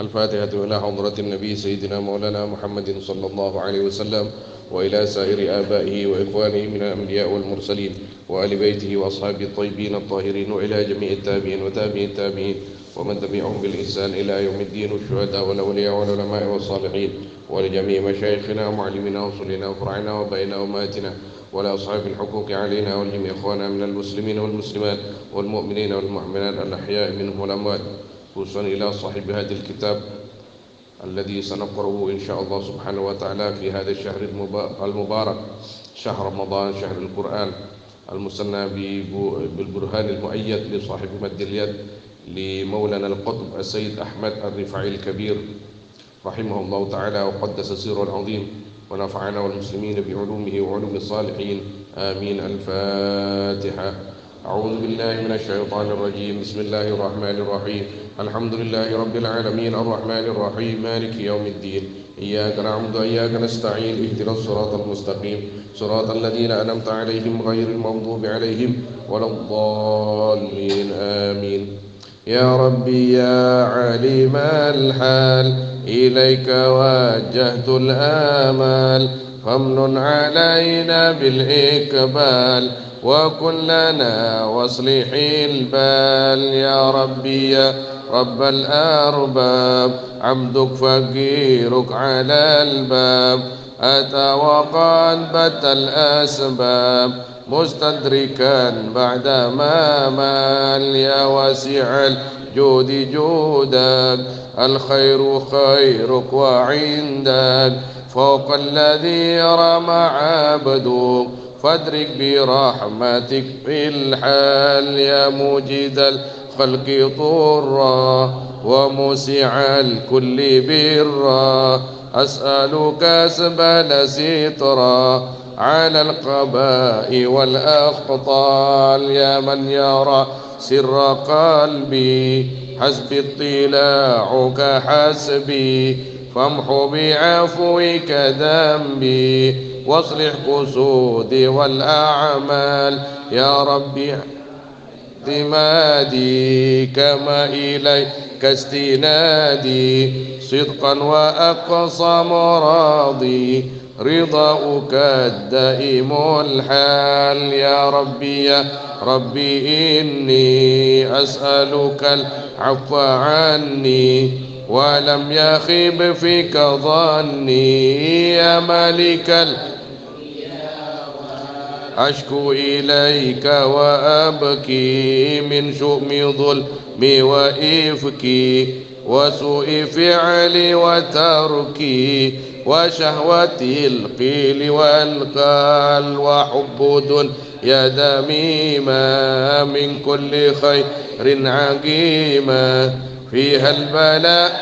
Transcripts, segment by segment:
الفاتحة إلى حضرة النبي سيدنا مولانا محمد صلى الله عليه وسلم، وإلى سائر آبائه وإخوانه من الأنبياء والمرسلين وآل بيته وأصحابه الطيبين الطاهرين، وإلى جميع التابعين وتابعي التابعين ومن تبعهم بالإحسان إلى يوم الدين، والشهداء والأولياء والعلماء والصالحين، ولجميع مشايخنا ومعلمنا وصلنا وفرعنا وبينا وماتنا، ولأصحاب الحقوق علينا ولجميع إخواننا من المسلمين والمسلمات والمؤمنين والمؤمنات الأحياء منهم والأموات، خصوصا إلى صاحب هذا الكتاب الذي سنقرأه إن شاء الله سبحانه وتعالى في هذا الشهر المبارك، شهر رمضان، شهر القرآن، المسمى بالبرهان المؤيد لصاحب مد اليد لمولانا القطب السيد أحمد الرفاعي الكبير رحمه الله تعالى وقدس سيره العظيم، ونفعنا والمسلمين بعلومه وعلوم الصالحين، آمين. الفاتحة. أعوذ بالله من الشيطان الرجيم. بسم الله الرحمن الرحيم. الحمد لله رب العالمين الرحمن الرحيم مالك يوم الدين، إياك نعبد وإياك نستعين، اهدنا الصراط المستقيم صراط الذين أنعمت عليهم غير المغضوب عليهم ولا الضالين، آمين. يا ربي يا عليم الحال، إليك وجهت الآمال، فامنن علينا بالإقبال وكن لنا واصلح البال. يا ربي يا رب الأرباب، عبدك فقيرك على الباب، أتى وقد بت الأسباب، مستدركا بعدما مال. يا واسع الجود جودك، الخير خيرك وعندك، فوق الذي رمى عبدك، فادرك برحمتك في الحال. يا موجد الخلق طرا، وموسع الكل برا، أسألك أسبل سترا على القباء والأخطال. يا من يرى سر قلبي، حسبي اطلاعك حسبي، فامحو بعفوك ذنبي، واصلح قصودي والأعمال. يا ربي اعتمادي، كما إليك استنادي، صدقا وأقصى مرادي، رضاؤك الدائم الحال. يا ربي يا ربي إني أسألك العفو عني، ولم يخيب فيك ظني. يا مالك أشكو إليك وأبكي من شؤم ظلمي وإفكي، وسوء فعلي وتركي، وشهوة القيل والقال، وحب دنيا دميما، من كل خير عقيما، فيها البلاء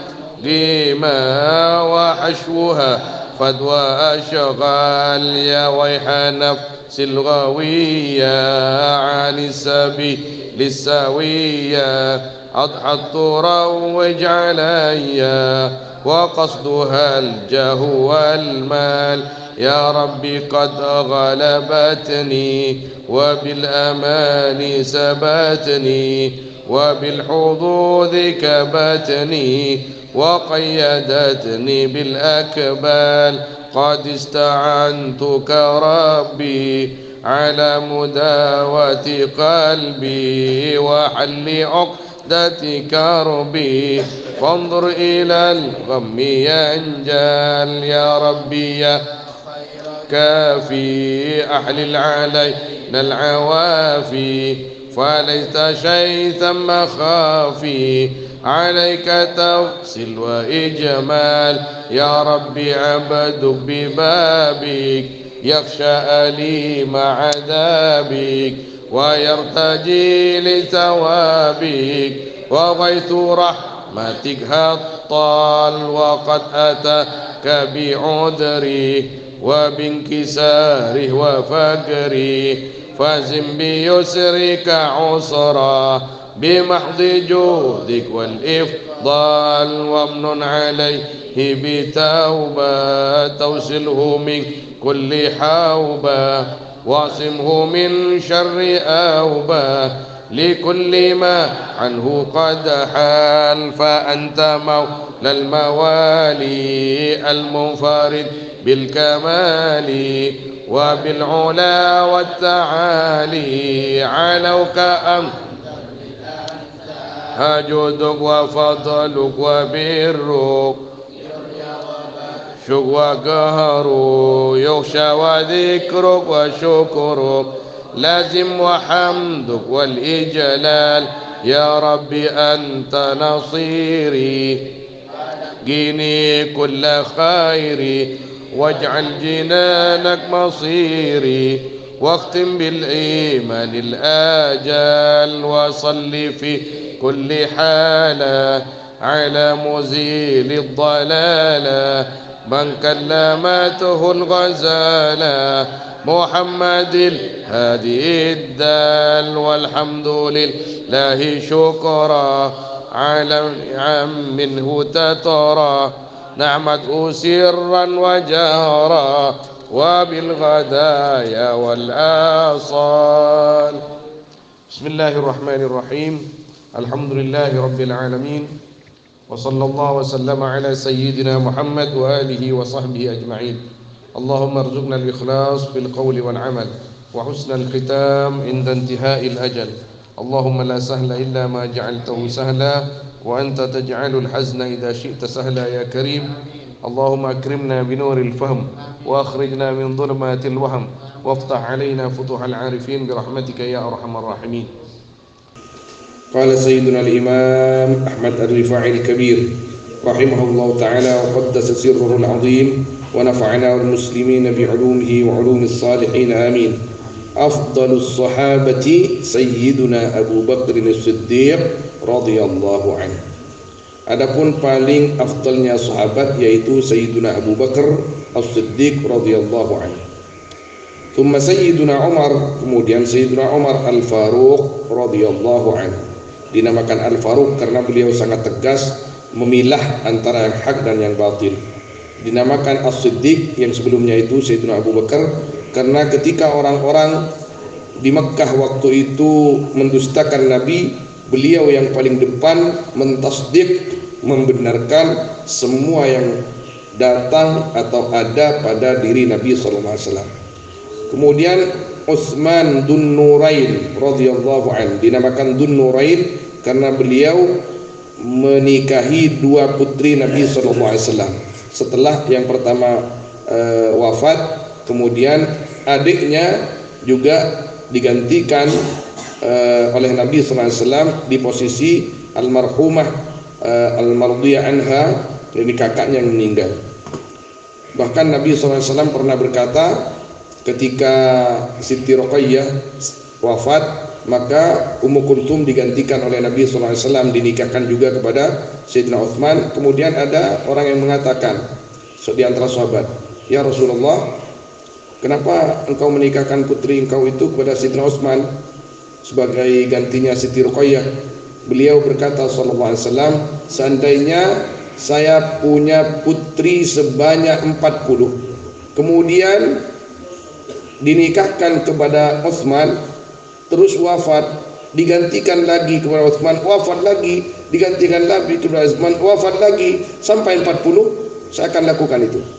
قيما، وحشوها فدوى أشغال. يا ويح نفس الغوية عن السبيل السوية، أضحت تروج عليا، وقصدها الجاه والمال. يا ربي قد غلبتني، وبالأمان سبتني، وبالحظوظ كبتني، وقيدتني بالأكبال. قد استعنتك ربي على مداوة قلبي، وحل عقدة كربي، فانظر إلى الغم ينجال. يا ربي يا كافي، أحلل علينا العوافي، فليس شيء ثم خافي، عليك تفصل وإجمال. يا ربي عبدك ببابك، يخشى أليم عذابك، ويرتجي لثوابك، وغيث رحمتك هطال، وقد أتاك بعذري وبانكساره وفقري، فازم بيسرك عسرا، بمحض جودك والإفضال. وامن عليه بتوبة، توصله من كل حوبة، واعصمه من شر أوبة، لكل ما عنه قد حال فأنت مولى الموالي المنفرد بالكمال وبالعلا والتعالي علوك أم جودك وفضلك وبرك شك وقهر يخشى وذكرك وشكرك لازم وحمدك والإجلال يا رب أنت نصيري قيني كل خيري واجعل جنانك مصيري واختم بالإيمان الآجال وصل في كل حالة على مزيل الضلالة من كلمته الغزالة محمد الهادي الدال والحمد لله شكرا على نعم منه تترى نعمته سرا وجهرا وبالغدايا والآصال. بسم الله الرحمن الرحيم. الحمد لله رب العالمين وصلى الله وسلم على سيدنا محمد وآله وصحبه أجمعين. اللهم ارزقنا الإخلاص في القول والعمل وحسن الختام عند انتهاء الأجل. اللهم لا سهل إلا ما جعلته سهلا وأنت تجعل الحزن إذا شئت سهلا يا كريم. اللهم أكرمنا بنور الفهم وأخرجنا من ظلمات الوهم وافتح علينا فتوح العارفين برحمتك يا أرحم الراحمين. قال سيدنا الإمام أحمد الرفاعي الكبير رحمه الله تعالى وقدس سره العظيم ونفعنا المسلمين بعلومه وعلوم الصالحين آمين. أفضل الصحابة سيدنا أبو بكر الصديق رضي الله عنه. Adapun paling afdalnya sahabat yaitu Sayyiduna Abu Bakar As-Siddiq radhiyallahu anhu. Thumma Sayyiduna Umar, kemudian Sayyiduna Umar Al-Faruq radhiyallahu anhu. Dinamakan Al-Faruq karena beliau sangat tegas memilah antara yang hak dan yang batil. Dinamakan As-Siddiq yang sebelumnya itu Sayyiduna Abu Bakar karena ketika orang-orang di Mekkah waktu itu mendustakan Nabi, beliau yang paling depan mentasdik, membenarkan semua yang datang atau ada pada diri Nabi SAW. Kemudian Utsman Dzun Nurain radhiyallahu anhu dinamakan Dzun Nurain karena beliau menikahi dua putri Nabi SAW. Setelah yang pertama wafat, kemudian adiknya juga digantikan oleh Nabi SAW di posisi almarhumah al-mardiyah anha, ini kakaknya yang meninggal. Bahkan Nabi SAW pernah berkata ketika Siti Ruqayyah wafat, maka Ummu Kulthum digantikan oleh Nabi SAW, dinikahkan juga kepada Sayyidina Utsman. Kemudian ada orang yang mengatakan di antara sahabat, ya Rasulullah, kenapa engkau menikahkan putri engkau itu kepada Sayyidina Utsman sebagai gantinya Siti Ruqayyah? Beliau berkata sallallahu alaihi wasallam, seandainya saya punya putri sebanyak 40, kemudian dinikahkan kepada Utsman, terus wafat, digantikan lagi kepada Utsman, wafat lagi, digantikan lagi kepada Utsman, wafat lagi, sampai 40, saya akan lakukan itu.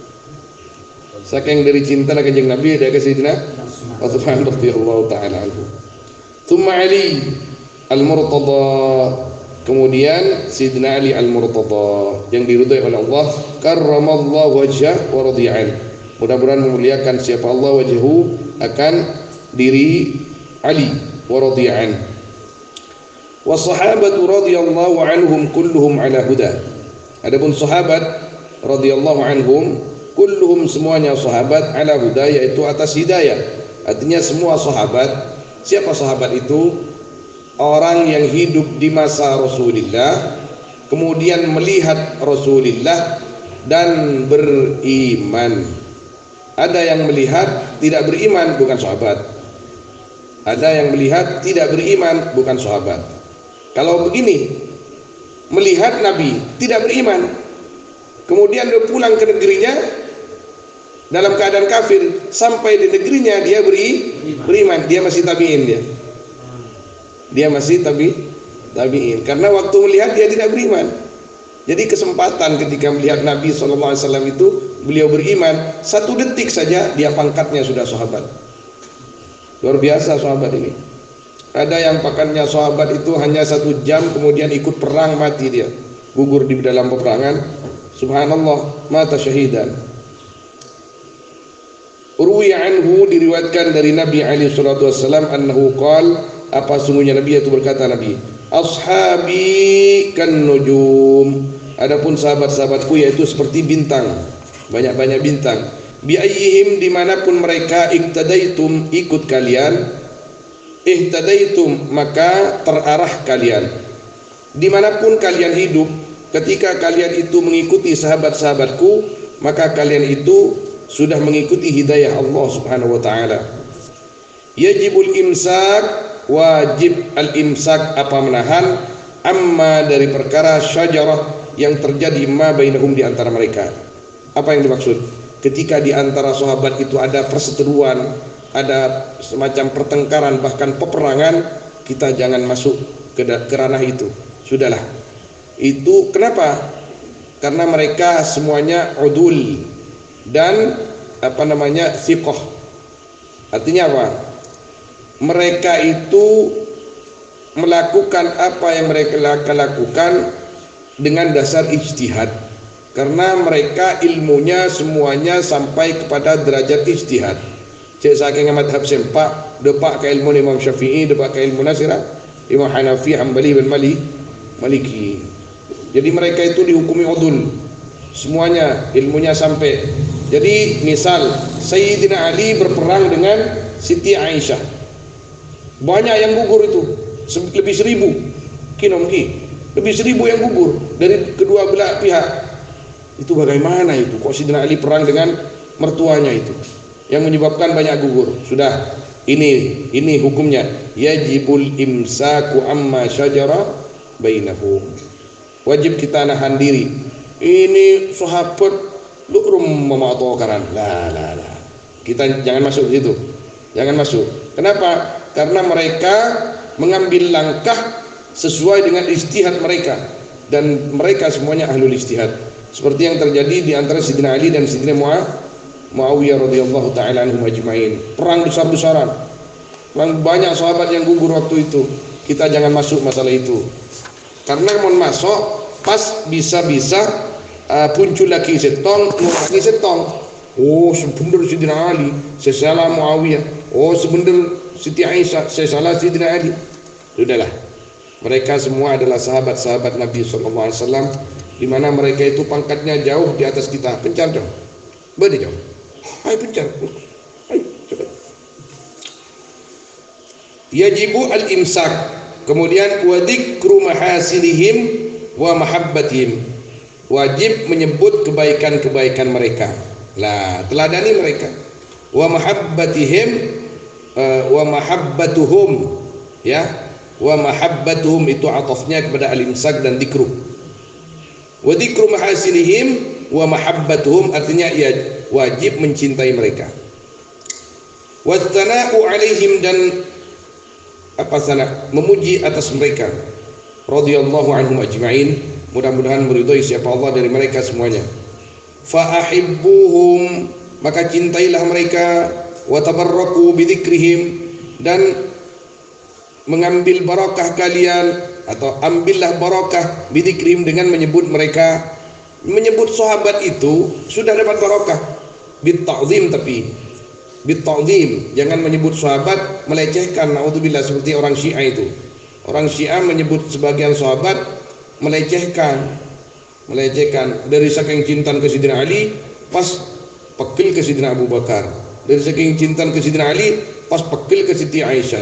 Saking dari cinta kanjeng Nabi dia ke Sayyidina Utsman radhiyallahu taala anhu. Tsumma Ali Al-Murtada, kemudian Sayyidina Ali Al-Murtada yang diridhai oleh Allah, karramallahu wajhah wa radiya'an. Mudah-mudahan memuliakan siapa Allah wajhu akan diri Ali wa radiya'an. Wa sahabatu radhiyallahu anhum kulluhum ala huda. Adapun sahabat radhiyallahu anhum kulluhum, semuanya sahabat, ala huda, yaitu atas hidayah. Artinya semua sahabat. Siapa sahabat itu? Orang yang hidup di masa Rasulullah, kemudian melihat Rasulullah dan beriman. Ada yang melihat tidak beriman, bukan sahabat. Ada yang melihat tidak beriman, bukan sahabat. Kalau begini, melihat Nabi tidak beriman, kemudian dia pulang ke negerinya dalam keadaan kafir, sampai di negerinya dia beriman, dia masih tabi'in dia. Dia masih tabi'in. Karena waktu melihat dia tidak beriman. Jadi kesempatan ketika melihat Nabi SAW itu beliau beriman, 1 detik saja dia pangkatnya sudah sahabat. Luar biasa sahabat ini. Ada yang pangkatnya sahabat itu hanya 1 jam kemudian ikut perang mati dia, gugur di dalam peperangan. Subhanallah, mata syahidan. Urwi anhu, diriwayatkan dari Nabi alaihi salatu wassalam annahu qala, apa sungguhnya Nabi itu berkata, Nabi, ashabi kan nujum, adapun sahabat-sahabatku yaitu seperti bintang, banyak-banyak bintang. Bi ayyihim, dimanapun mereka, iktadaitum, ikut kalian, ihtadaitum, maka terarah kalian. Dimanapun kalian hidup, ketika kalian itu mengikuti sahabat-sahabatku, maka kalian itu sudah mengikuti hidayah Allah Subhanahu wa taala. Yajibul imsak, wajib al-imsak, apa menahan, amma, dari perkara syajarah yang terjadi ma bainahum, di antara mereka. Apa yang dimaksud? Ketika di antara sahabat itu ada perseteruan, ada semacam pertengkaran, bahkan peperangan, kita jangan masuk ke ranah itu. Sudahlah. Itu kenapa? Karena mereka semuanya udul dan thiqah. Artinya apa? Mereka itu melakukan apa yang mereka lakukan dengan dasar ijtihad, karena mereka ilmunya semuanya sampai kepada derajat ijtihad. Cek saking madhab sempak, depak ke ilmu Imam Syafi'i, depak ke ilmu Nasirah Imam Hanafi, Hambali dan Maliki. Jadi mereka itu dihukumi udul, semuanya ilmunya sampai. Jadi misal Sayyidina Ali berperang dengan Siti Aisyah, banyak yang gugur itu, lebih 1000 lebih 1000 yang gugur dari kedua belah pihak. Itu bagaimana itu? Kok Sayyidina Ali perang dengan mertuanya itu, yang menyebabkan banyak gugur? Sudah, ini hukumnya. Yajibul imsaku amma syajara bainahum. Wajib kita nahan diri. Ini sahabat lurum mematokaran. Lah. Kita jangan masuk ke situ. Jangan masuk. Kenapa? Karena mereka mengambil langkah sesuai dengan ijtihad mereka, dan mereka semuanya ahlul ijtihad. Seperti yang terjadi di antara Sayyidina Ali dan Sayyidina Muawiyah radhiyallahu taala anhum ajma'in. Perang besar-besaran. Banyak sahabat yang gugur waktu itu. Kita jangan masuk masalah itu. Karena mau masuk pas bisa-bisa muncul lagi setong, lagi setong. Oh, sebenar Sayyidina Ali, saya salah Muawiyah. Oh, sebenar Siti Aisyah, saya salah Sayyidina Ali. Sudahlah. Mereka semua adalah sahabat-sahabat Nabi SAW, di mana mereka itu pangkatnya jauh di atas kita. Pencar jauh, beri jauh. Ayo pencar. Ayo, cepat. Yajibu al-imsak. Kemudian wa dzikru mahasinihim wa mahabbatihim. Wajib menyebut kebaikan-kebaikan mereka. Lah, teladani mereka. Wa mahabbatihim wa mahabbatuhum, ya. Wa mahabbatuhum itu atafnya kepada al-imsak dan dzikru. Wa dzikru mahasinihim wa mahabbatuhum artinya ya wajib mencintai mereka. Wa tsana'u alaihim, dan memuji atas mereka. Radhiyallahu anhum ajma'in, mudah-mudahan meridhai siapa Allah dari mereka semuanya. Fa ahibbuhum, maka cintailah mereka. Wa tabarraku bidzikrihim, dan mengambil barakah kalian, atau ambillah barakah bidzikrihim, dengan menyebut mereka. Menyebut sahabat itu sudah dapat barakah. Bitta'zim, tapi bitta'zim, jangan menyebut sahabat melecehkan. Naudzubillah, seperti orang Syiah itu. Orang Syiah menyebut sebagian sahabat melecehkan. Dari saking cinta ke Sayyidina Ali, pas pekil ke Sayyidina Abu Bakar. Dari saking cinta ke Sayyidina Ali, pas pekil ke Siti Aisyah.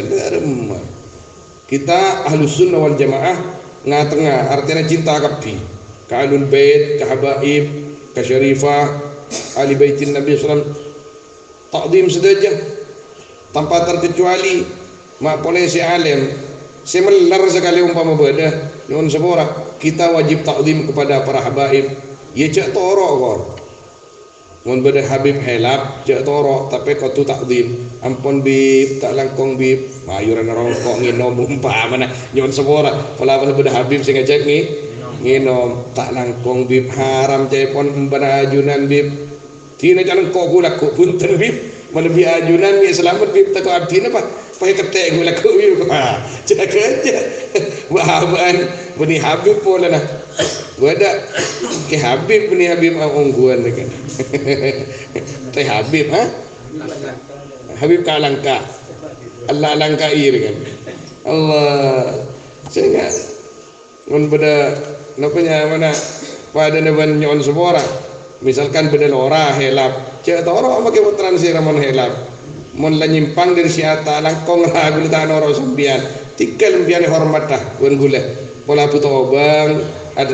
Kita ahlus sunnah wal jamaah tengah-tengah, artinya cinta kapi ke alul bait, ke habaib, ke syarifah ahli baitin Nabi SAW. Takdim saja tanpa terkecuali. Mak boleh si alim semelar sekali umpama beda nyuwun sepora, kita wajib takdim kepada para habaib. Ya cek toro kor Mun beda Habib helap cek toro tapi kau tu takdim ampun bib tak langkong bib mayuran orang kok nginom umpah mana nyon semua pala beda Habib sing ngajak nginom tak langkong bib haram cek pon benda ajunan bib tina jalan kok gula kok punten bib mana bi ajunan bi selamat bib tak abdi apa pakai ketek gula kok bib cek aja bahan beni Habib pula nah gua ada ke Habib ni Habib ungguan kan teh Habib Habib kalangka Allah langkai kan Allah sehingga mun beda napanya mana pada neban nyon semua misalkan beda lora helap cek toro make putran si ramon helap mun la nyimpang dari siata langkong ragu ta noro sambian tikal mbian hormat dah gun gula pola putu obang ada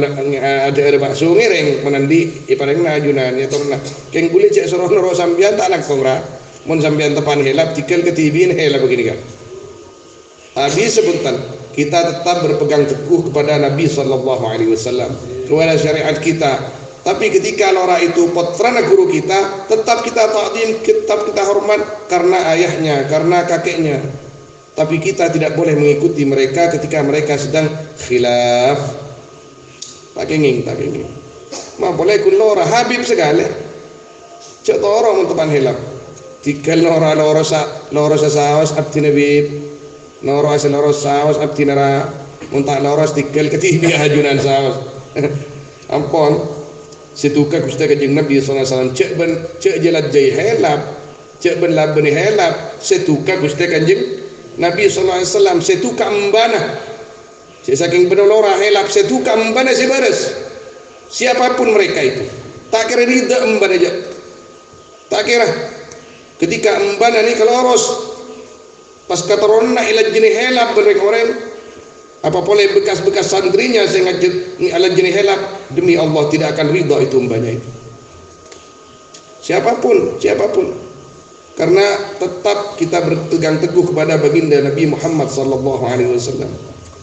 bakso ngiring menandi ipareng na ajunan ya torna keng gule cek soroh noro sambian tak langkong ra mun sambian tepan helap tikal ke TV helap begini kan habis sebutan kita tetap berpegang teguh kepada Nabi sallallahu alaihi wasallam kepada syariat kita tapi ketika lora itu putrana guru kita tetap kita ta'zim tetap kita hormat karena ayahnya karena kakeknya tapi kita tidak boleh mengikuti mereka ketika mereka sedang khilaf tak kenging ma boleh kun lora Habib segala cek orang untuk panhelap tikal lora sa sawas abdi nabi lora sa lora sawas abdi nara muntah lora tikal ketibi ajunan sawas ampun situka kusta kanjeng Nabi sallallahu alaihi wasallam cek jelat jai helap cek ben laben helap situka kusta kanjeng Nabi sallallahu alaihi wasallam situka mbana saking benolora helap situka mbana sebares siapapun mereka itu tak kira rida mbana aja tak kira ketika mbana ni keloros pas kataronna ila jenis helap mereka orang apa boleh bekas-bekas santrinya sehingga ala jenis helap demi Allah tidak akan ridha itu mbanya itu siapapun karena tetap kita berpegang teguh kepada baginda Nabi Muhammad sallallahu alaihi wasallam.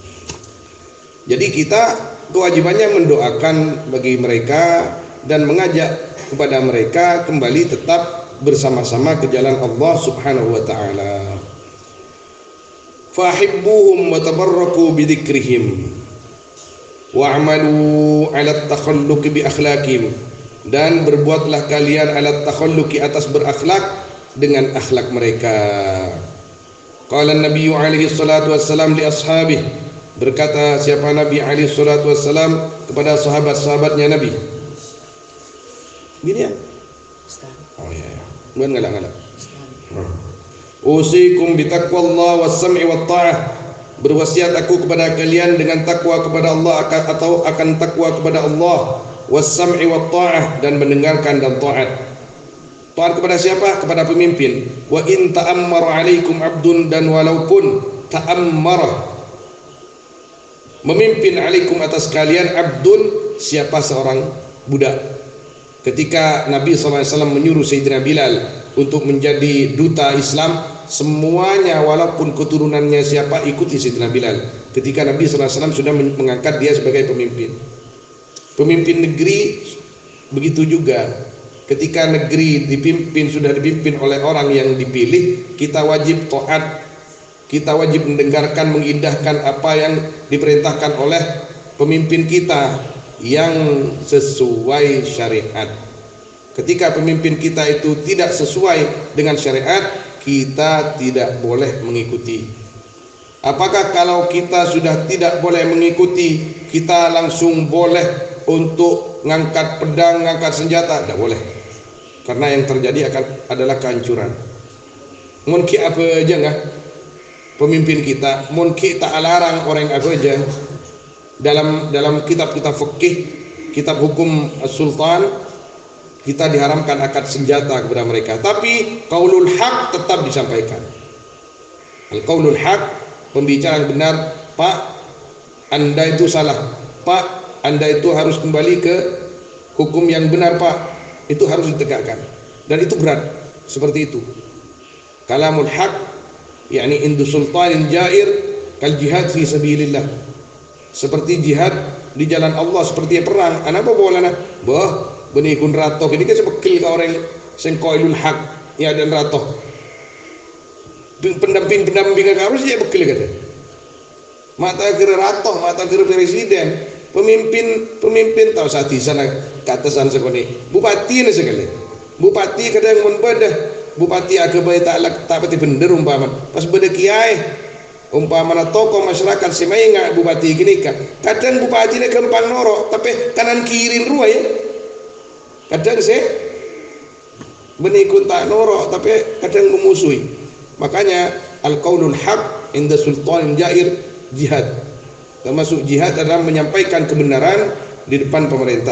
Jadi kita kewajibannya mendoakan bagi mereka dan mengajak kepada mereka kembali tetap bersama-sama ke jalan Allah Subhanahu wa taala. Fahibbuhum wa tabarraku bidzikrihim wa'malu 'ala at-takhalluq bi akhlaqihim dan berbuatlah kalian 'ala at-takhalluq atas berakhlak dengan akhlak mereka. Qala an-nabiy alaihi salatu wassalam li ashabihi berkata siapa Nabi alaihi salatu wassalam kepada sahabat-sahabatnya Nabi gini ya oh ya bukan ngalak-ngalak usikum bitaqwallah was-sam'i wat-ta'ah berwasiat aku kepada kalian dengan takwa kepada Allah atau akan takwa kepada Allah was-sam'i wat-ta'ah dan mendengarkan dan taat kepada siapa? Kepada pemimpin wa in ta'ammara alaikum abdun dan walaupun ta'ammara memimpin alaikum atas kalian abdun siapa seorang budak ketika Nabi SAW menyuruh Sayyidina Bilal untuk menjadi duta Islam semuanya walaupun keturunannya siapa ikuti Sayyidina Bilal ketika Nabi SAW sudah mengangkat dia sebagai pemimpin negeri begitu juga ketika negeri sudah dipimpin oleh orang yang dipilih kita wajib taat kita wajib mendengarkan mengindahkan apa yang diperintahkan oleh pemimpin kita yang sesuai syariat. Ketika pemimpin kita itu tidak sesuai dengan syariat, kita tidak boleh mengikuti. Apakah kalau kita sudah tidak boleh mengikuti, kita langsung boleh untuk ngangkat pedang, ngangkat senjata? Tidak boleh. Karena yang terjadi adalah kehancuran. Mungkin apa aja enggak? Pemimpin kita mungkin tak larang orang apa aja dalam kitab-kitab fikih, kitab hukum sultan kita diharamkan angkat senjata kepada mereka, tapi qaulul haq tetap disampaikan. Al-qaulul haq, pembicaraan benar, Pak Anda itu salah, Pak Anda itu harus kembali ke hukum yang benar, Pak, itu harus ditegakkan dan itu berat seperti itu. Kalamul haq yakni indu sultanin jair kal jihad fi sabilillah, seperti jihad di jalan Allah, seperti perang. Kenapa boleh beni kun ratoh ini kan sebekil ka orang sing qailul haq ya dan ratoh pendamping harus ya bekil kata mata kira ratoh mata kira presiden pemimpin tahu saat di sana ke atasan sekali bupati ni sekali bupati kadang membedah bupati agak baik tak pati bener umpama pas beda kiai umpama tokoh masyarakat semai nggak bupati gini kan kadang bupati ini gampang norok tapi kanan kiri ruah ya kadang saya benikun tak norok tapi kadang memusuhi makanya al-qaulul haq inda sultanin jair jihad termasuk jihad adalah menyampaikan kebenaran di depan pemerintah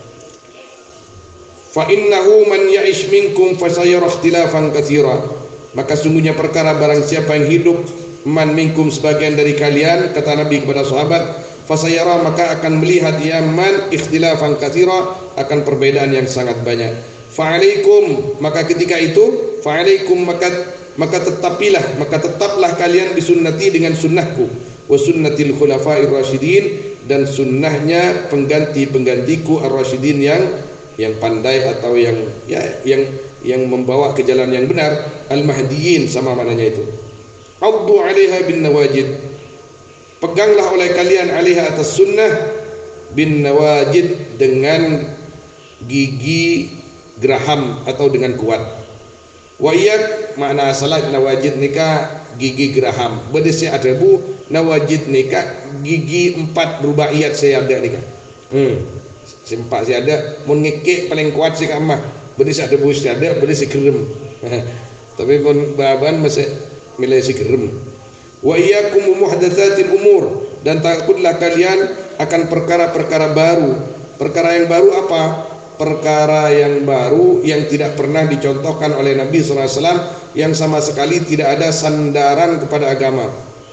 fa innahu man ya'ish minkum fasayara ikhtilafan katsira maka sungguhnya perkara barang siapa yang hidup man minkum sebagian dari kalian kata Nabi kepada sahabat fasayara maka akan melihat ya man ikhtilafan katsira akan perbedaan yang sangat banyak fa'alaikum maka ketika itu fa'alaikum maka tetaplah kalian bisunnati dengan sunnahku wa sunnatil khulafa'ir rasyidin dan sunnahnya pengganti-penggantiku ar-rasyidin yang pandai atau yang membawa ke jalan yang benar al-mahdiyin sama mananya itu addu 'alaiha bin nawajid peganglah oleh kalian 'alaiha atas sunnah bin nawajid dengan gigi geraham atau dengan kuat wa iyak makna salat nawajid nikah gigi geraham bedesi ada bu nawajid nikah gigi 4 rubaiyat saya ada nikah sempak saya ada mun ngekek paling kuat sih kamah bedesi ada bu saya ada bedesi gerem tapi pun baban masih milih si gerem wa iyyakum muhdatsatil umur dan takutlah kalian akan perkara-perkara baru perkara yang baru apa perkara yang baru yang tidak pernah dicontohkan oleh Nabi SAW yang sama sekali tidak ada sandaran kepada agama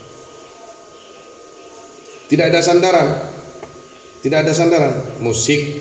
tidak ada sandaran musik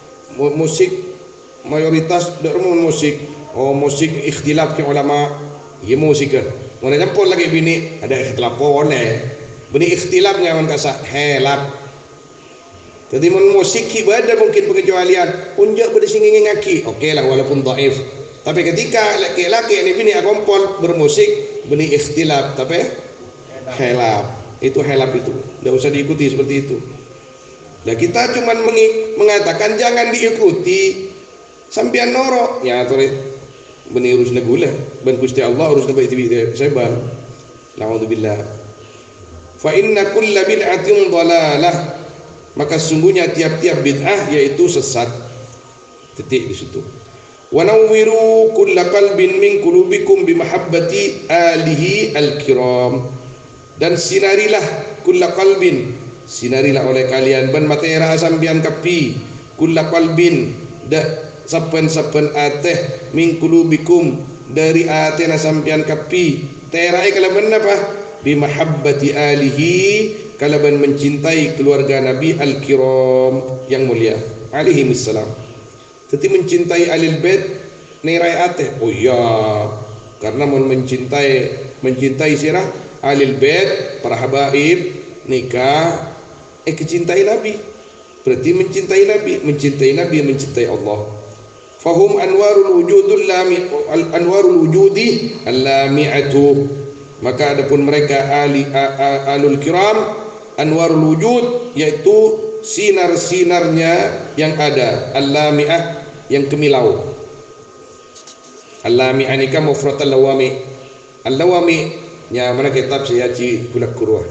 mayoritas musik musik ikhtilaf ke ulama ya musik mana nyampur lagi bini ada ikhtilaf bini ikhtilafnya man kasah helap jadi musik ibadah mungkin pengecualian unjuk pada singing ngaki oke lah walaupun dhaif tapi ketika laki-laki ini bini akompol bermusik bini ikhtilaf tapi helap itu tidak usah diikuti seperti itu nah kita cuma mengatakan jangan diikuti sampian norok ya tuh beni urus nagula ben Gusti Allah urus nabi itu sebar naudzubillah fa inna kulla bid'atin dhalalah maka sungguhnya tiap-tiap bid'ah yaitu sesat titik di situ wa nawwiru kulla qalbin min qulubikum bi mahabbati alihi al-kiram dan sinarilah kulla qalbin sinarilah oleh kalian ban matera sambian kapi kulla qalbin da sapen-sapen ateh min qulubikum dari atena sambian kapi terai kalaban apa bi mahabbati alihi kalaban mencintai keluarga Nabi al-kiram yang mulia alaihi wassalam jadi mencintai alil bait nerai ate oh iya karena mencintai sirah alil bait para habaib nikah kecintai Nabi berarti mencintai Nabi mencintai Allah fahum anwarul wujudi al-lami'atu maka adapun mereka alul kiram anwarul wujud yaitu sinar-sinarnya yang ada al-lami'ah yang kemilau al-lami'ah ini kan mufrad al-lawami al-lawami nya mana kitab saya ci kulak kurwa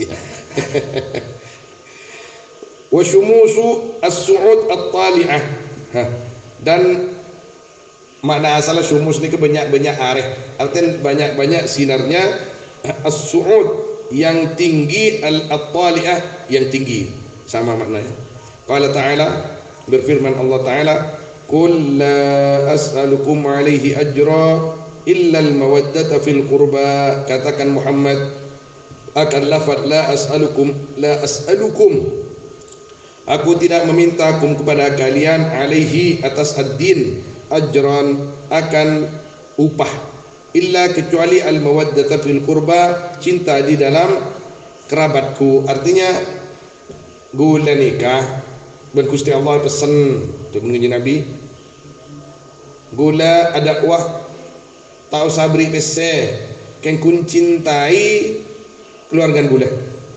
wa syumusu as-su'ud at-tali'ah dan makna asal syumus ni banyak-banyak areh artinya banyak-banyak sinarnya as-su'ud yang tinggi al-tali'ah yang tinggi sama maknanya qala ta'ala berfirman Allah ta'ala qul la as'alukum alaihi ajra illa al-mawaddata fil qurba katakan Muhammad akan lafaz la as'alukum aku tidak memintakum kepada kalian alaihi atas ad-din ajran akan upah illa kecuali al-mawaddata fil qurba cinta di dalam kerabatku artinya gula nikah ben Gusti Allah pesen tu mengenai Nabi gula ada wah tahu sabri pese ken kun cintai keluarga gula.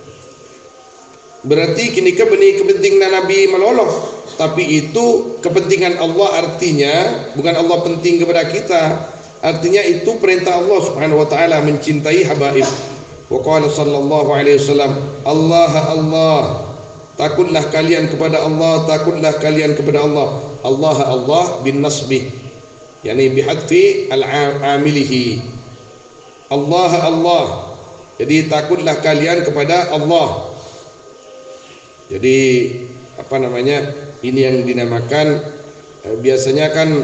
Berarti kini benih kepentingan Nabi meloloh, tapi itu kepentingan Allah, artinya bukan Allah penting kepada kita, artinya itu perintah Allah Subhanahu wa taala mencintai habaib. Wa qala sallallahu alaihi wasallam, Allah Allah, takutlah kalian kepada Allah, takutlah kalian kepada Allah. Allah Allah bin nasbih, yani bihadfi al-amilihi. Allah Allah, jadi takutlah kalian kepada Allah. Jadi apa namanya, ini yang dinamakan biasanya kan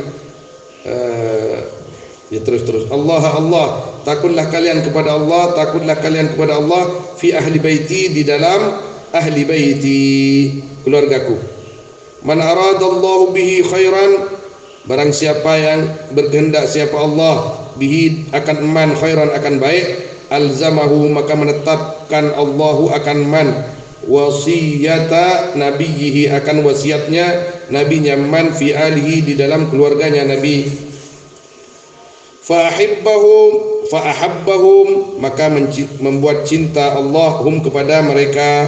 ya terus Allah Allah, takutlah kalian kepada Allah, takutlah kalian kepada Allah fi ahli baiti, di dalam ahli baiti, keluargaku. Man aradallahu bihi khairan, barang siapa yang berkehendak siapa Allah bihi akan man khairan, akan baik, alzamahu, maka menetapkan Allahu akan man wasiyata nabiyhi, akan wasiatnya nabinya man fi alihi, di dalam keluarganya Nabi. Fa ahabbahum, maka membuat cinta Allah hum, kepada mereka.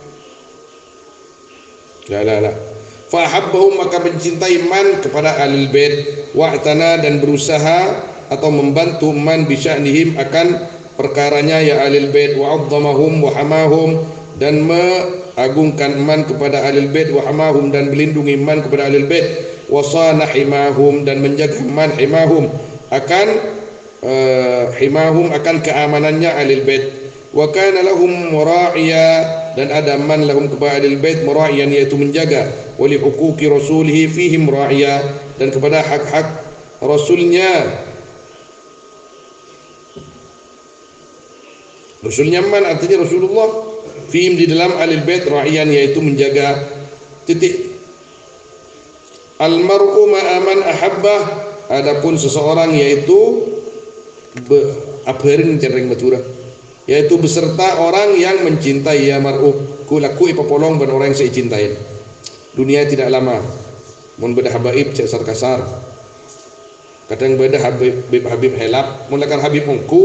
Fa ahabbahum, maka mencintai man kepada ahlul bait, wa'tana, dan berusaha atau membantu man bisya'nihim, akan perkaranya ya ahlul bait, wa'azzamahum wa hamahum, dan mengagungkan man kepada ahlul bait, wa hamahum, dan melindungi man kepada ahlul bait, wa sana himahum, dan menjaga man himahum, akan himahum, akan keamanannya ahlul bait. Wa kana lahum mura'iya, dan ada man lahum kepada ahlul bait mura'iyan, yaitu menjaga, wa li huquqi rasulihi fihim mura'iya, dan kepada hak-hak rasulnya. Rasulnya man artinya Rasulullah, fihim, di dalam ahlul bait, ra'iyan, yaitu menjaga. Titik. Almar'u ma'aman ahabbah, adapun seseorang yaitu abherin cereng matura, yaitu beserta orang yang mencintai, ya mar'u kulaku ipapolong ben orang yang saya cintai. Dunia tidak lama, mun beda habaib cek kasar, kadang beda habib helap, mun lakar habib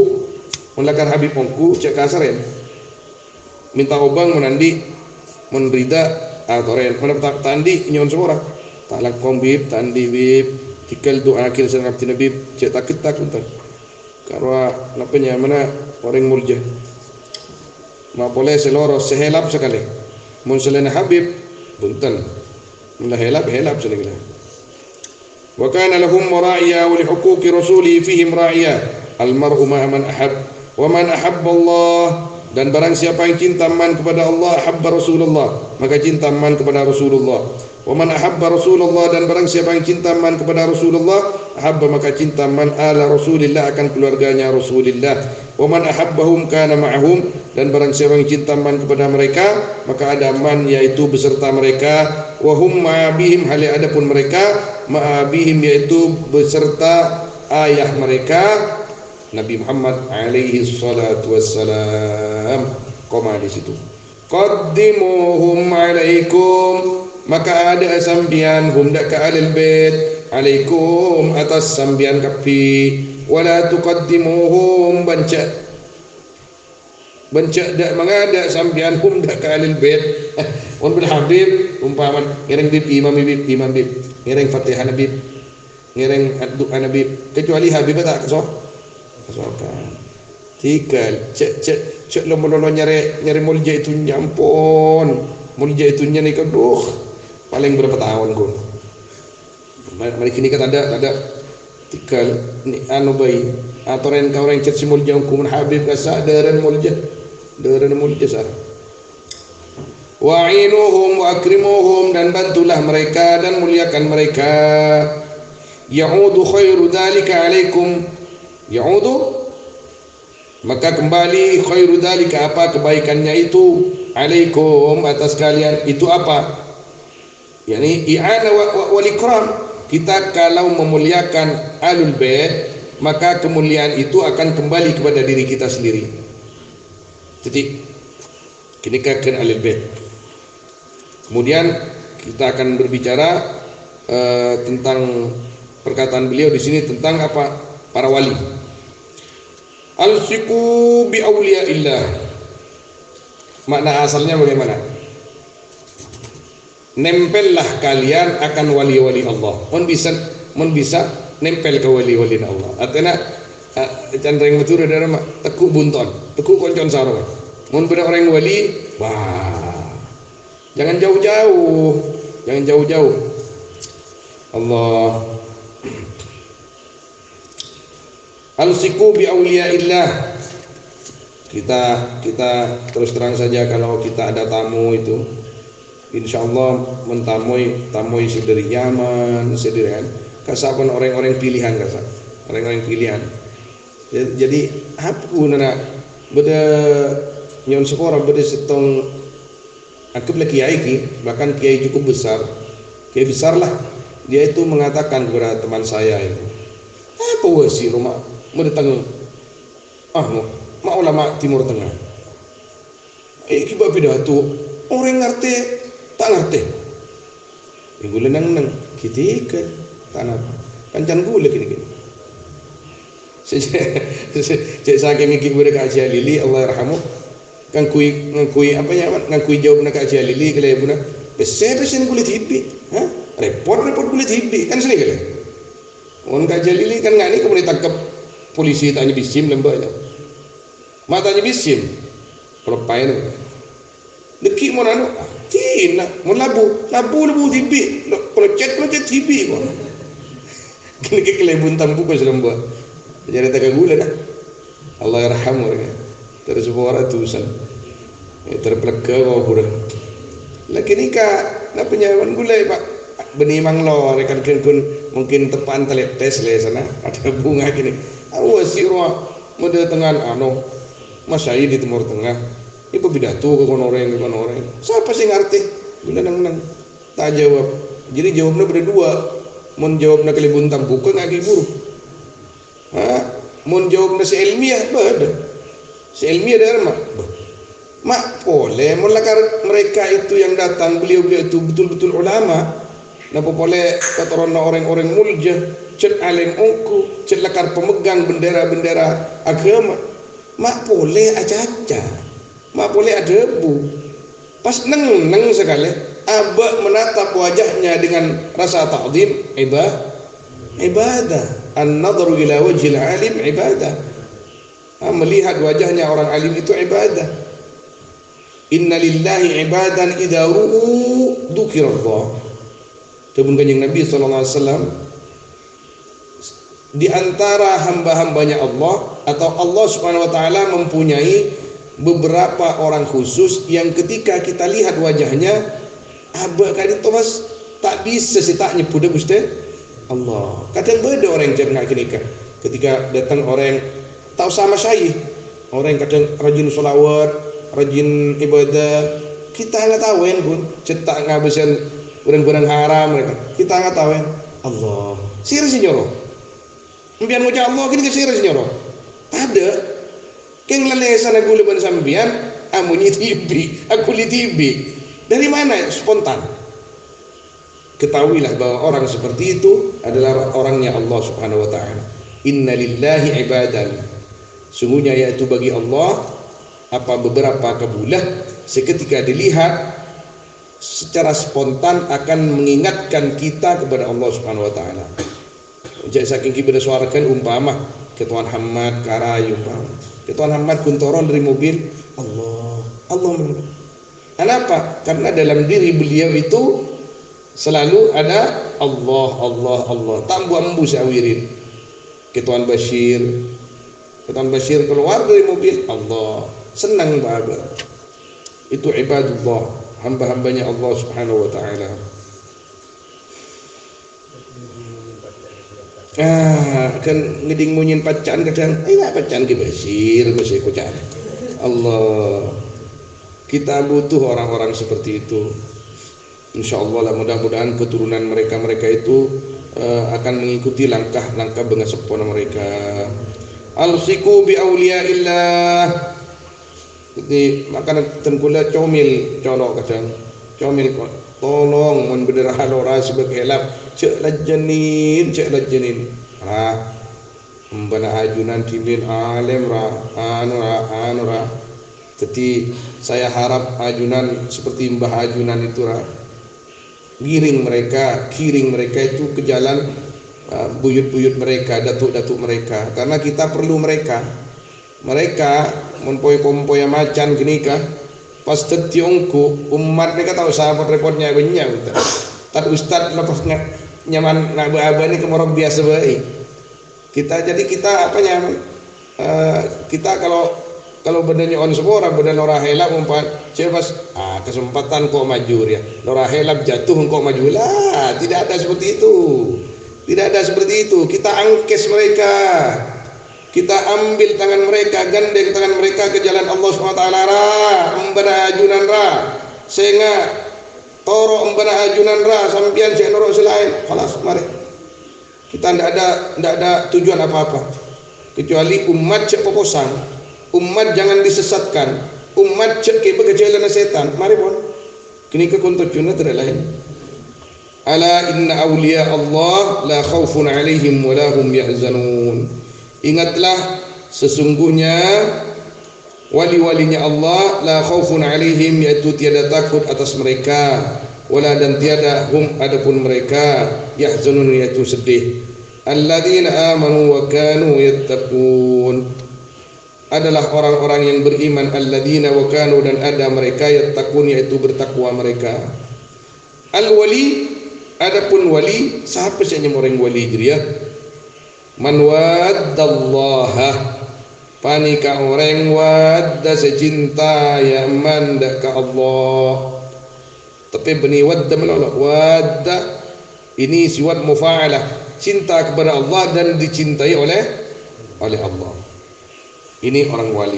ongku cek kasar ya, minta obang menandi menrida atoren mana tandi nyon semua tak lakom bib tandi bib tikal doa akhir senang abdi nabi cek takut entar karena napanya mana orang mulja ma boleh seloro sehelap sekali mun selena habib bunten mun helap sekali. Wa kana lahum mura'iya wa li huquqi rasulihi fihim ra'iya, almar'u ma'a man ahab, wa man ahabba Allah, dan barang siapa yang cinta man kepada Allah, ahabba Rasulullah, maka cinta man kepada Rasulullah. Wa man ahabba Rasulullah, dan barang siapa yang cinta man kepada Rasulullah, ahabba, maka cinta man ala Rasulillah, akan keluarganya Rasulillah. Wa man ahabbahum kana ma'ahum, dan barang siapa yang cinta man kepada mereka, maka ada man, yaitu beserta mereka. Wa hum ma'abihim, hal adapun mereka ma'abihim, yaitu beserta ayah mereka Nabi Muhammad alaihi salatu wassalam. Koma di situ. Qaddimuhum alaikum, maka ada sambian hum dak ka alil bait, alaikum atas sambian kapi, wala tuqaddimuhum banca dak mangada sambian hum dak ka alil bait. On bil habib umpama ngereng bib imam bib ngereng fatihah nabi ngereng doa nabi, kecuali habib tak kesokan tikal cek lo nyari mulja itu nyampon, mulja itu nyani keduh paling berapa tahun gue mari kini kan ada tikal ni anu bayi atau ren kau orang cek si mulja hukum habib kasa deren mulja sah. Wa'inuhum wa akrimuhum, dan bantulah mereka dan muliakan mereka. Ya'udu khairu dzalika alaikum, ya'udu, maka kembali khairu dzalika, apa kebaikannya itu, alaikum, atas kalian, itu apa? Yani i'ana wal ikram. Kita kalau memuliakan ahlul bait, maka kemuliaan itu akan kembali kepada diri kita sendiri. Titik. Kini kaken ahlul bait. Kemudian Kita akan berbicara tentang perkataan beliau di sini tentang apa? Para wali. Alsiku bi auliyaillah. Makna asalnya bagaimana? Nempellah kalian akan wali-wali Allah. Mun bisa nempel ke wali-wali Allah. Artinya candreng betul dari mak tekuk bunton, tekuk koncon sarung. Mun bener orang wali, wah. Jangan jauh-jauh. Jangan jauh-jauh. Allah. Alsiku bi auliyaillah. Kita terus terang saja kalau kita ada tamu itu, insyaallah mentamui sedari nyaman, sedari kan. Kasapan orang-orang pilihan kasa. Orang-orang pilihan. Jadi aku nana beda nyon sekolah beda setong aku bilang kiai ki, bahkan kiai cukup besar. Kiai besar lah. Dia itu mengatakan kepada teman saya itu, apa wasi rumah mau datang mau ulama Timur Tengah. Kiba pidato orang ngerti tak ngerti. Ibu nang kita tanah kancan gula gini. Cek saking mikir kepada Kak Haji Lili Allah yarhamu ngakui apa ya ngakui jawab nak Kak Haji Lili kalau ibu nak besar kulit hibi, repot kulit hibi kan sini kalau orang Kak Haji Lili kan nggak ni kemudian tangkap polisi tanya bisim lembanya matanya bisim pelopain deki mau nano tina mau labu hibi kalau cet hibi kok kini kelebun tampu kau selembah jadi tak gula dah Allah yarhamu ya terus orang tusan terpelaka kau kurang lagi ni kak nak penyawan gula pak benih manglo rekan kun mungkin tepan teletes le sana ada bunga gini awas si roh mode tengan Masyai di Timur Tengah ibu pidato ke orang siapa sih ngerti bila nang tak jawab jadi jawabnya berdua mun jawabnya kelibun tampuka ngaki buruk mun jawabnya si ilmiah beda si ilmiah dari mak boleh mun lakar mereka itu yang datang beliau itu betul-betul ulama napa boleh kata orang-orang mulja cet alim ungku cet lakar pemegang bendera-bendera agama mak boleh aja mak boleh ada bu pas neng sekali abah menatap wajahnya dengan rasa ta'zim ibadah an-nadharu ila wajhil alim ibadah melihat wajahnya orang alim itu ibadah inna lillahi ibadan idza ru'u dzukirallah tebun kanjeng Nabi sallallahu alaihi wasallam di antara hamba-hambanya Allah atau Allah Subhanahu wa taala mempunyai beberapa orang khusus yang ketika kita lihat wajahnya abah kali Thomas tak bisa sih tak nyebut Gusti Allah. Kadang beda orang yang nak nikah. Ketika datang orang tahu sama saya, orang kadang rajin sholawat, rajin ibadah, kita nggak tahu pun cetak ngabisin orang-orang haram mereka. Kita nggak tahu Allah. Sirah sih nyoro. Impian ngucap Allah kini kesirah senyoro ada keng lelesan aku leban sambian amunyi tibi aku li tibi dari mana spontan ketahuilah bahwa orang seperti itu adalah orangnya Allah Subhanahu wa ta'ala inna lillahi ibadan sungguhnya yaitu bagi Allah apa beberapa kabulah seketika dilihat secara spontan akan mengingatkan kita kepada Allah Subhanahu wa ta'ala. Jadi saking kita suarakan umpama Ketuan Hamad Karayu Ketuan Hamad kuntoron dari mobil Allah kenapa? Karena dalam diri beliau itu selalu ada Allah tak buat awirin Ketuan Bashir keluar dari mobil Allah senang bahagia itu ibadullah hamba-hambanya Allah Subhanahu wa ta'ala kan ngeding munyin pacan kadang pacan ke Basir masih kucan Allah kita butuh orang-orang seperti itu insyaallah lah mudah-mudahan keturunan mereka itu akan mengikuti langkah-langkah bengasepona mereka alsiku bi auliyaillah jadi makan tengkula comil colok kadang comil ko tolong mun bener halora sebagai elap cek lajenin mbana ajunan timin alim anu ra jadi saya harap ajunan seperti Mbah Ajunan itu kiring mereka itu ke jalan buyut-buyut mereka, datuk-datuk mereka, karena kita perlu mereka menpoy-pompoy macan gini kah pas tetiongku umat mereka tahu sahabat repotnya banyak tad ustad lepas nyaman nak beraba ini kemorok biasa baik kita apa nyaman kita kalau benarnya on semua orang benar orang helap umpat pas kesempatan kok maju ya orang helap jatuh kok maju lah tidak ada seperti itu kita angkes mereka, kita ambil tangan mereka, gandeng tangan mereka ke jalan Allah SWT mbana ajunan sehingga toro mbana ajunan sampian cek norok selain kalas mari kita tidak ada tujuan apa-apa kecuali umat cek poposang, umat jangan disesatkan, umat cek kejahatan setan. Mari pun kini ke kontaknya tidak lain. Ala inna awliya Allah la khawfun alaihim wa la hum yahzanun. Ingatlah sesungguhnya wali-walinya Allah la khawfun alaihim, yaitu tiada takut atas mereka, wala dan tiada hum adapun mereka yahzanun, yaitu sedih. Alladzina amanu wa kanu yattaqun, adalah orang-orang yang beriman, alladzina wa kanu, dan ada mereka yattaqun, yaitu bertakwa mereka. Al-wali, adapun wali, siapa sih yang orang wali dia? Man waddallaha, panika orang wadda secinta ya manda ka Allah. Tapi beni wadda melolok, wadda ini siwat mufa'alah, cinta kepada Allah dan dicintai oleh Allah. Ini orang wali.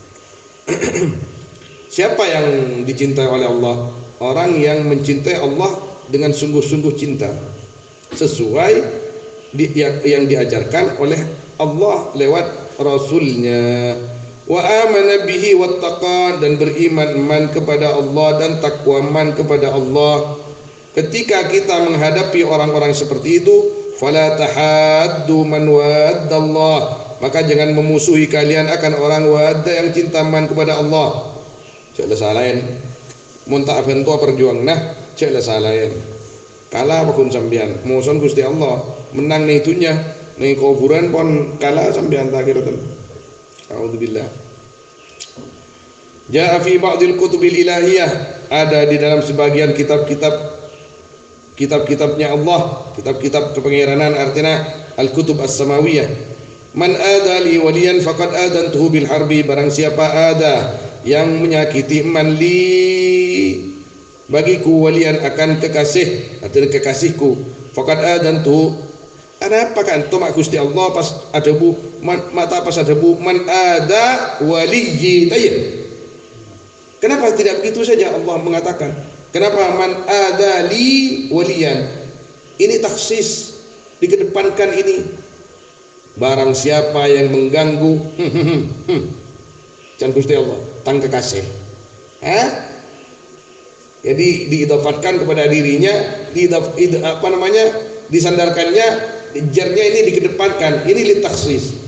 Siapa yang dicintai oleh Allah? Orang yang mencintai Allah dengan sungguh-sungguh cinta, sesuai yang diajarkan oleh Allah lewat Rasulnya. Wa amana bihi wattaqa, dan beriman kepada Allah dan takwaman kepada Allah. Ketika kita menghadapi orang-orang seperti itu, fala tahaddu man waddallah, maka jangan memusuhi kalian akan orang wadda yang cinta man kepada Allah. Ceklah salahin mun tak bentua perjuang nah ceklah salahin kalah bakun sambian muson Gusti Allah menang nih itunya nih kuburan pon kalah sambian tak kira ten. A'udzubillah. Ja'a fi ba'dil kutubil ilahiyah, ada di dalam sebagian kitab-kitabnya Allah, kitab-kitab kepengiranan, artinya al-kutub as-samawiyah. Man ada li waliyan faqad adantuhu bil harbi, barang siapa ada yang menyakiti man li bagiku waliyan akan kekasih atau kekasihku, faqad adantuhu, ada apa kan to mak Gusti Allah pas ada bu mata pas ada bu man ada waliyi tayyib. Kenapa tidak begitu saja Allah mengatakan? Kenapa man ada li waliyan? Ini taksis, dikedepankan ini. Barang siapa yang mengganggu can Gusti Allah tang kekasih. Jadi diidafatkan kepada dirinya, disandarkannya, jarnya ini dikedepankan. Ini litaksis.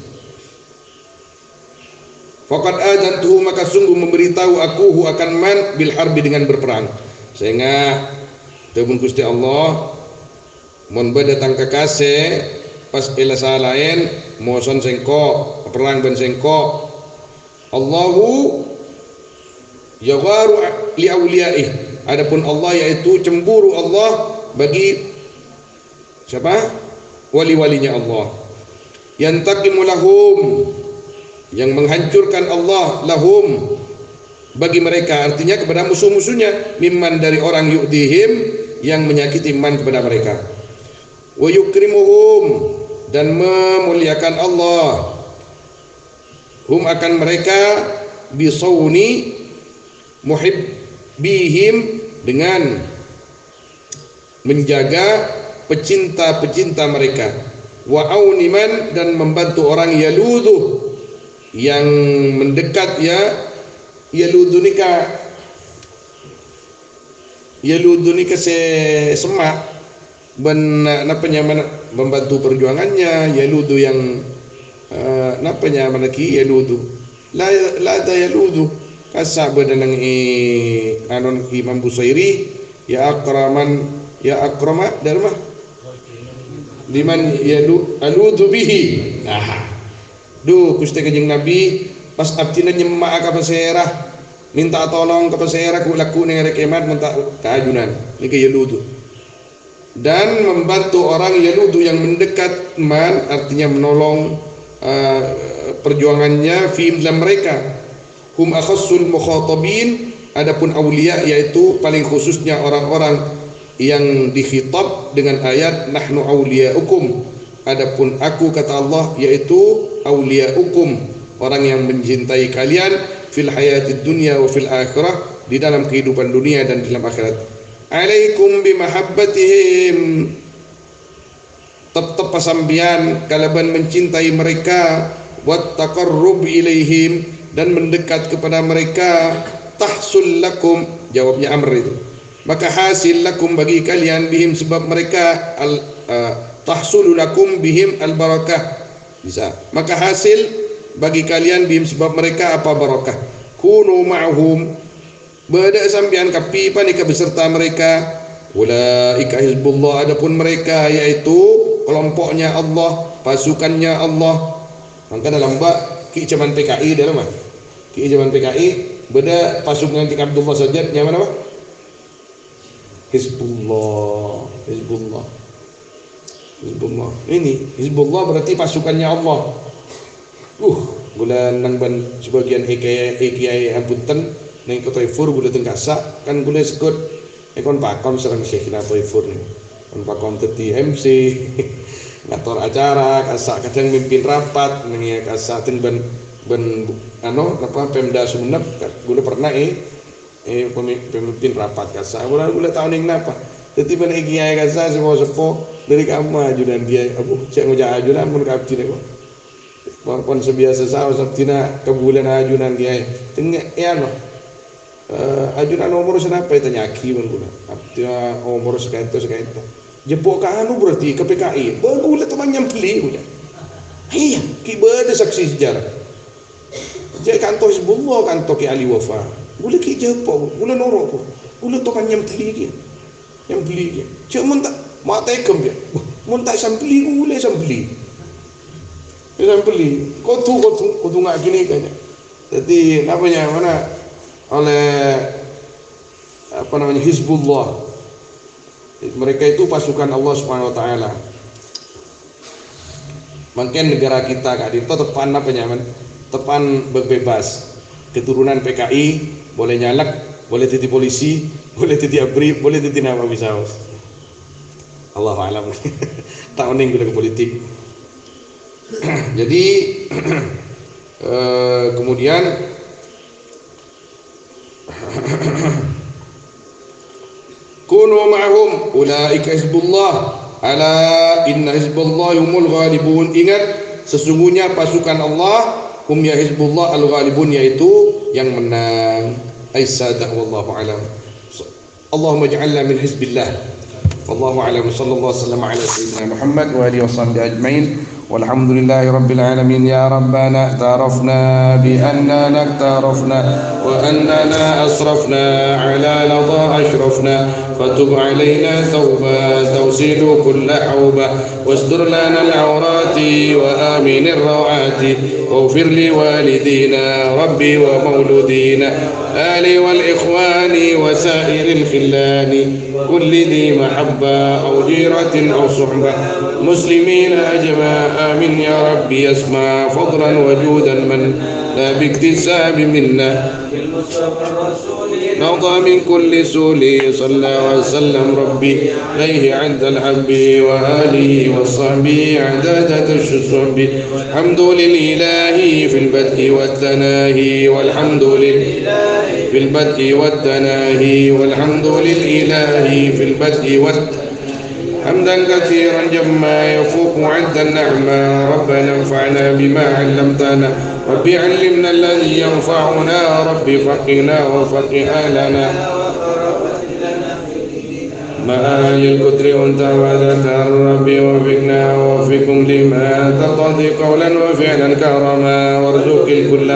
Faqad adantuhu, maka sungguh memberitahu aku akan man bil harbi, dengan berperang. Sehingga temun Gusti Allah mun datang kekasih pas ilasa lain moson sengko perang ben sengko, Allahu yagharu li awliyaih, adapun Allah yaitu cemburu Allah bagi siapa? Wali-walinya Allah. Yantaqimu lahum, yang menghancurkan Allah lahum bagi mereka, artinya kepada musuh-musuhnya, mimman dari orang yu'dihim, yang menyakiti man kepada mereka. Wa yukrimuhum, dan memuliakan Allah hum akan mereka, bisawni muhibbihim, dengan menjaga pecinta-pecinta mereka, wa auniman, dan membantu orang yaluduh, yang mendekat ya yaludunika yaludu ni kasi semak napanya membantu perjuangannya. Yaludu yang napanya manaki yaludu la ada yaludu kasa badanang anon Imam Busairi ya akrama darmah liman aludu bihi. Kusti kajing Nabi pas abtina nyemak ka paserah minta tolong ke paserah ku laku ning rekemat minta keajunan ni ke yaludu. Dan membantu orang yaludu yang mendekat man artinya menolong perjuangannya fi dalam mereka. Hum akhassul mukhatabin, adapun aulia yaitu paling khususnya orang-orang yang dikhitab dengan ayat nahnu auliyaukum. Adapun aku kata Allah yaitu auliyaukum, orang yang mencintai kalian fil hayatid dunya wa fil akhirah, di dalam kehidupan dunia dan dalam akhirat. Alaikum bimahabbatihim, tetap pasambian kalaban mencintai mereka, wat taqarrub ilaihim, dan mendekat kepada mereka, tahsul lakum, jawabnya amr itu, maka hasil lakum bagi kalian bihim sebab mereka tahsul lakum bihim al barakah, bisa maka hasil bagi kalian bihim sebab mereka apa barakah. Kunu ma'hum, beda sambian kapi panika beserta mereka. Ulaika hizbullah, adapun mereka yaitu kelompoknya Allah, pasukannya Allah. Maka dalam bak ki zaman PKI dalam mah ki zaman PKI beda pasukan Tik Abdullah Sajjad yang mana Pak? Hizbullah. Ini Hizbullah berarti pasukannya Allah. Gula nang ban sebagian kiai ampunten ning Toifur gula tengkasa kan gula sekut ekon pakom serang Syekh Toifur nih. Kon pakom teti MC ngatur acara, kasak kadang mimpin rapat, ning kasak teng ban Pemda Sumenep gula pernah pemimpin rapat kasak. Gula tahun ning napa. Teti ban kiai kasak sepo dari kamu ajudan dia aku cek ngejak ajudan mun kapti nek. Walaupun sebiasa sahaja sabtina kebulan ajunan kiai tengah ajunan umur senapa itu nyaki pun guna abtia umur sekian jepuk anu berarti ke PKI bagula teman nyempli punya iya kibada saksi sejarah jadi kantor Hizbullah kantor ki Ali Wafa gula ki jepuk gula norok gula tokan nyempli cek mun tak mata ikem dia mun tak sampli gula sampli kotu nggak gini kayaknya. Jadi mana oleh Hizbullah, mereka itu pasukan Allah Subhanahu Wa Taala. Mungkin negara kita kak itu tepan tepan bebas, keturunan PKI boleh nyalak, boleh titi polisi, boleh titi abri, boleh titi nama bisa. Allah alam. Tahun ini ke politik. Jadi kemudian kunu ma'hum ulaika hizbullah ala inna hizbullah humul ghalibun. Ingat sesungguhnya pasukan Allah hum ya hizbullah al ghalibun, yaitu yang menang. Aisadah wallahu alam. Allahumma ja'alna min hizbillah. Wallahu alam. Sallallahu wasallam ala sayyidina Muhammad wa alihi washabbihi ajmain. والحمد لله رب العالمين. يا ربنا اعترفنا بأننا اقترفنا وأننا أسرفنا على لظى أشرفنا فتب علينا توبة تغسل كل حوبة واستر لنا العورات وآمن الروعات واغفر لوالدينا ربي ومولودينا آلي والإخوان وسائر الخلان كل ذي محبة أو جيرة أو صحبة مسلمين أجمع آمين يا ربي يسمع فضلا وجودا من لا باكتساب منا نرضى من كل سول صلى وسلم ربي عليه عند الحب وآله وصحبه عدد الشصب الحمد لله في البدء والتناهي والحمد لله في البدء والتناهي والحمد لله في البدء والتناهي حمدا كثيرا جما يفوق عد النعمة ربنا انفعنا بما علمتنا ربي علمنا الذي ينفعنا ربي فقنا وفقه لنا معالي الكتر أنت وذكر ربي وفقنا ووفقكم لما تقضي قولا وفعلا كرما وارزق الكل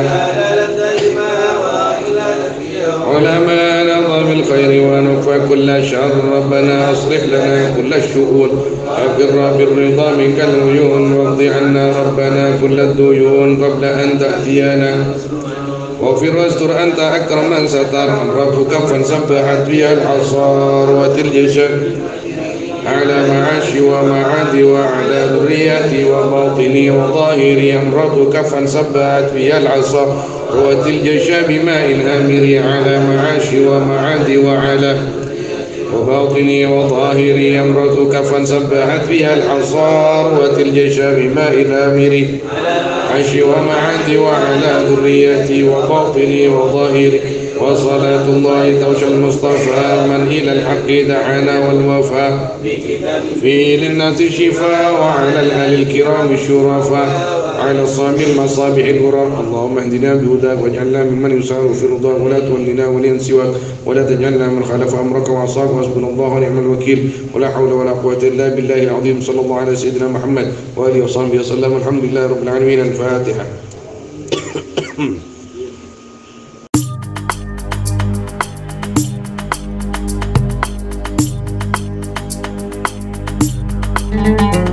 علماء نظر بالخير ونكفى كل شر ربنا أصلح لنا كل الشؤون أقر بالرضا منك العيون واقض عنا ربنا كل الديون قبل أن تأتينا واغفر واستر أنت أكرم من ستر ربك فانسبحت بها الحصار وتلجشا على معاشي ومعادي وعلى ذرياتي وباطني وظاهري أمرتك فانسبحت بها العصا وتلجش بماء الآمر على معاشي ومعادي وعلى وباطني وظاهري أمرتك فانسبحت بها الحصار وتلجش بماء الآمر عشي ومعادي وعلى ذريتي وباطني وظاهري وصلاة الله توشى المصطفى من إلى الحق دعانا والوفاء فيه للناس الشفاء وعلى الآل الكرام الشرفاء على الصام المصابيح الغرام اللهم اهدنا بهداك واجعلنا ممن يسار في رضاك ولا تولنا وليا سواك ولا تجعلنا من خالف أمرك وعصاك وحسبنا الله ونعم الوكيل ولا حول ولا قوة إلا بالله العظيم صلى الله على سيدنا محمد وآله وصحبه وسلم الحمد لله رب العالمين الفاتحة. Thank you.